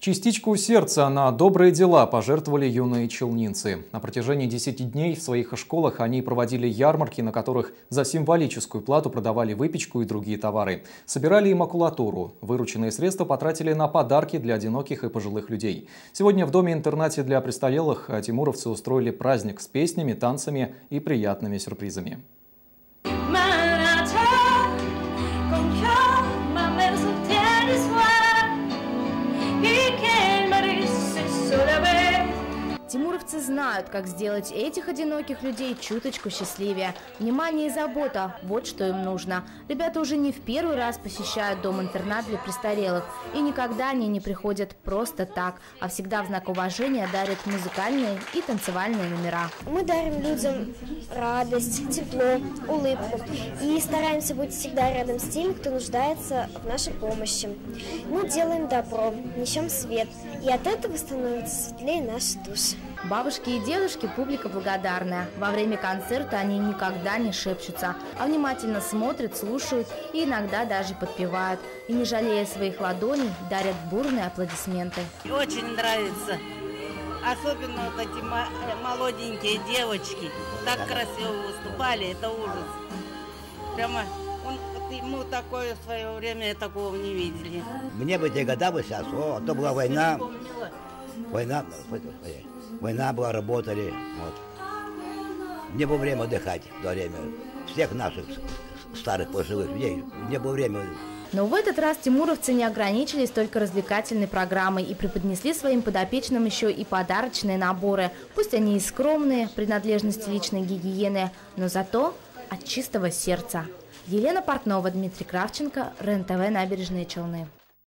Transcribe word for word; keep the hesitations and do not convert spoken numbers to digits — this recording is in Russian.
Частичку сердца на добрые дела пожертвовали юные челнинцы. На протяжении десяти дней в своих школах они проводили ярмарки, на которых за символическую плату продавали выпечку и другие товары. Собирали и макулатуру. Вырученные средства потратили на подарки для одиноких и пожилых людей. Сегодня в доме-интернате для престарелых тимуровцы устроили праздник с песнями, танцами и приятными сюрпризами. Тимуровцы знают, как сделать этих одиноких людей чуточку счастливее. Внимание и забота – вот что им нужно. Ребята уже не в первый раз посещают дом-интернат для престарелых. И никогда они не приходят просто так, а всегда в знак уважения дарят музыкальные и танцевальные номера. Мы дарим людям радость, тепло, улыбку. И стараемся быть всегда рядом с теми, кто нуждается в нашей помощи. Мы делаем добро, несем свет. И от этого становится светлее наши души. Бабушки и дедушки – публика благодарная. Во время концерта они никогда не шепчутся, а внимательно смотрят, слушают и иногда даже подпевают. И, не жалея своих ладоней, дарят бурные аплодисменты. Очень нравится. Особенно вот эти молоденькие девочки. Так красиво выступали, это ужас. Прямо он, вот ему такое в свое время такого не видели. Мне бы те года бы сейчас, о, то была война. Война, война была, работали. Вот. Не было время отдыхать в то время. Всех наших старых пожилых людей не было времени. Но в этот раз тимуровцы не ограничились только развлекательной программой и преподнесли своим подопечным еще и подарочные наборы. Пусть они и скромные, принадлежности личной гигиены, но зато от чистого сердца. Елена Портнова, Дмитрий Кравченко, РЕН-ТВ, Набережные Челны.